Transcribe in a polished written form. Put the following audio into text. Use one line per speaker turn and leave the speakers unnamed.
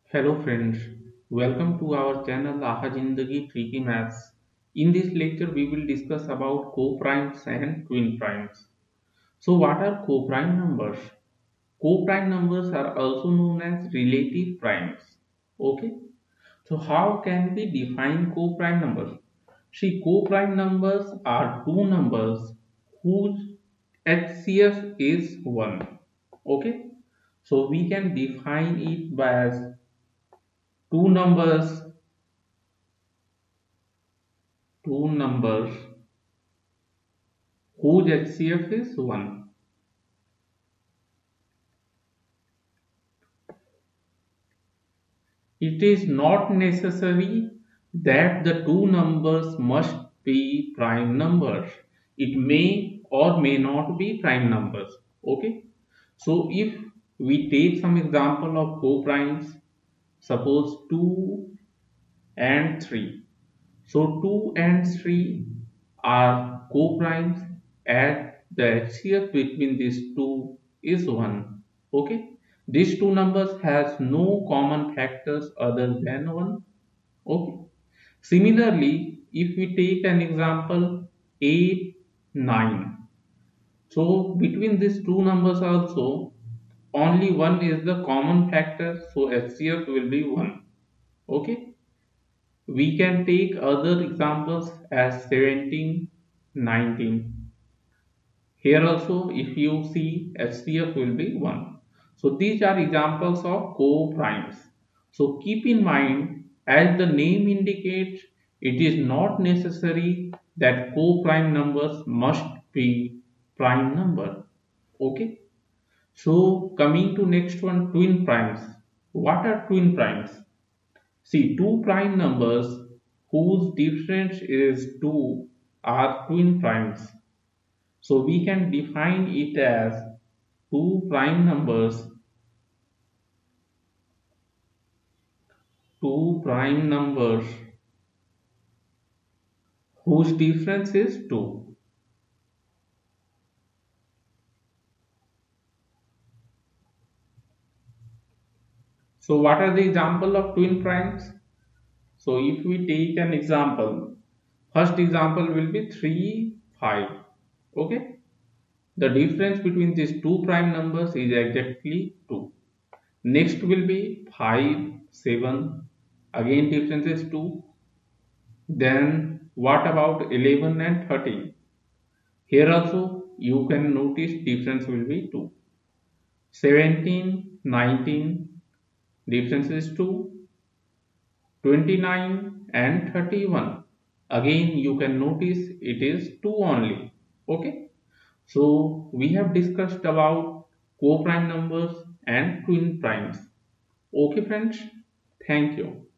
Hello friends, welcome to our channel Aha Zindagi Tricky Maths. In this lecture we will discuss about coprimes and twin primes. So what are coprime numbers? Coprime numbers are also known as relative primes. Okay, so how can we define coprime numbers? See, coprime numbers are two numbers whose HCF is 1. Okay, so we can define it by as two numbers two numbers whose HCF is 1. It is not necessary that the two numbers must be prime numbers. It may or may not be prime numbers. Okay. So if we take some example of co-primes, suppose 2 and 3. So 2 and 3 are co-primes and the HCF between these two is 1. Okay. These two numbers has no common factors other than 1. Okay. Similarly, if we take an example 8, 9. So between these two numbers also only 1 is the common factor, so HCF will be 1. Okay. We can take other examples as 17, 19. Here also if you see HCF will be 1. So these are examples of co-primes. So keep in mind, as the name indicates, it is not necessary that co-prime numbers must be prime number. Okay. So coming to next one, twin primes. What are twin primes? See, two prime numbers whose difference is 2 are twin primes. So we can define it as two prime numbers whose difference is 2. So what are the example of twin primes? So if we take an example, first example will be 3, 5. Okay. The difference between these two prime numbers is exactly 2. Next will be 5, 7. Again difference is 2. Then what about 11 and 13? Here also you can notice difference will be 2. 17, 19, difference is 2. 29 and 31. Again you can notice it is 2 only. Okay. So we have discussed about co-prime numbers and twin primes. Okay friends, thank you.